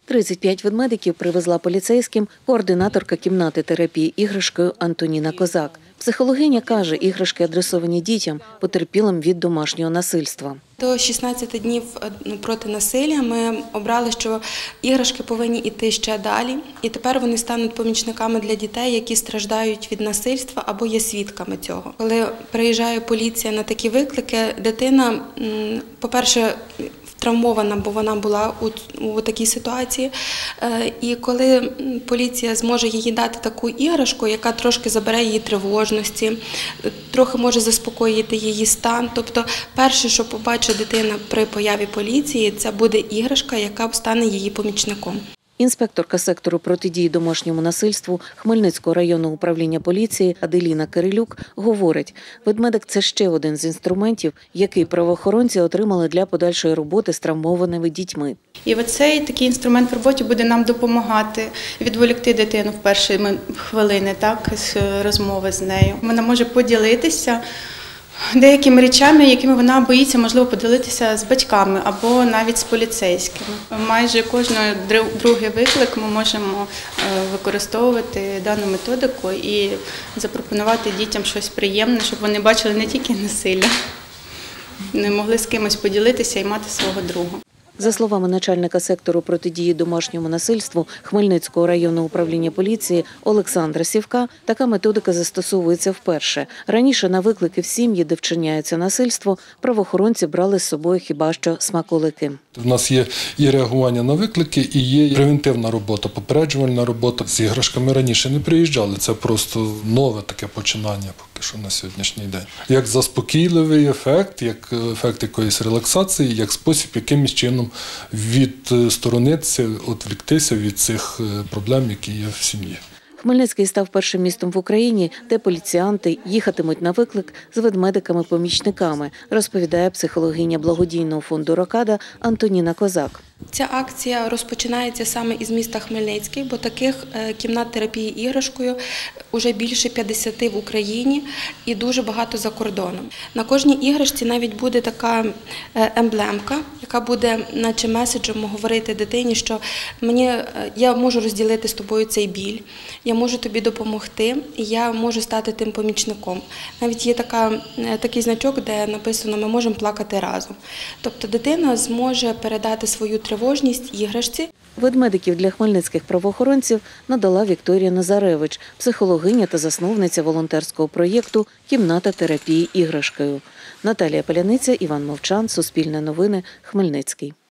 35 ведмедиків привезла поліцейським координаторка кімнати терапії іграшкою Антоніна Козак. Психологиня каже, іграшки адресовані дітям, потерпілим від домашнього насильства. До 16 днів проти насилля ми обрали, що іграшки повинні йти ще далі. І тепер вони стануть помічниками для дітей, які страждають від насильства або є свідками цього. Коли приїжджає поліція на такі виклики, дитина, по-перше, травмована, бо вона була у такій ситуації. І коли поліція зможе їй дати таку іграшку, яка трошки забере її тривожності, трохи може заспокоїти її стан. Тобто перше, що побачить дитина при появі поліції, це буде іграшка, яка стане її помічником. Інспекторка сектору протидії домашньому насильству Хмельницького районного управління поліції Аделіна Кирилюк говорить, ведмедик – це ще один з інструментів, який правоохоронці отримали для подальшої роботи з травмованими дітьми. І оцей такий інструмент в роботі буде нам допомагати відволікти дитину в перші хвилини, з розмови з нею. Вона може поділитися деякими речами, якими вона боїться, можливо, поділитися з батьками або навіть з поліцейськими. Майже кожен другий виклик ми можемо використовувати дану методику і запропонувати дітям щось приємне, щоб вони бачили не тільки насилля, не могли з кимось поділитися і мати свого друга. За словами начальника сектору протидії домашньому насильству Хмельницького районного управління поліції Олександра Сівка, така методика застосовується вперше. Раніше на виклики в сім'ї, де вчиняється насильство, правоохоронці брали з собою хіба що смаколики. У нас є і реагування на виклики, і є превентивна робота, попереджувальна робота. З іграшками раніше не приїжджали, це просто нове таке починання поки що на сьогоднішній день. Як заспокійливий ефект, як ефект якоїсь релаксації, як спосіб якимось чином відсторонитися, відволіктися від цих проблем, які є в сім'ї. Хмельницький став першим містом в Україні, де поліціянти їхатимуть на виклик з ведмедиками-помічниками, розповідає психологиня благодійного фонду «Рокада» Антоніна Козак. Ця акція розпочинається саме із міста Хмельницький, бо таких кімнат терапії іграшкою вже більше 50 в Україні і дуже багато за кордоном. На кожній іграшці навіть буде така емблемка, яка буде наче меседжем говорити дитині, що я можу розділити з тобою цей біль, я можу тобі допомогти, і я можу стати тим помічником. Навіть є такий значок, де написано «Ми можемо плакати разом». Тобто дитина зможе передати свою тривожність іграшці. Ведмедиків для хмельницьких правоохоронців надала Вікторія Назаревич, психологиня та засновниця волонтерського проєкту «Кімната терапії іграшкою». Наталія Паляниця, Іван Мовчан, Суспільне новини, Хмельницький.